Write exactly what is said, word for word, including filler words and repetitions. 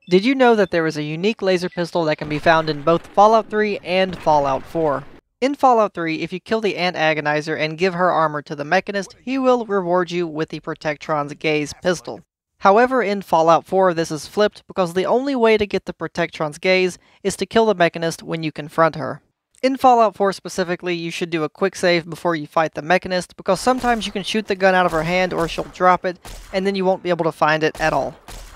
Did you know that there is a unique laser pistol that can be found in both Fallout three and Fallout four? In Fallout three, if you kill the Ant Agonizer and give her armor to the Mechanist, he will reward you with the Protectron's Gaze pistol. However, in Fallout four this is flipped because the only way to get the Protectron's Gaze is to kill the Mechanist when you confront her. In Fallout four specifically, you should do a quick save before you fight the Mechanist, because sometimes you can shoot the gun out of her hand or she'll drop it, and then you won't be able to find it at all.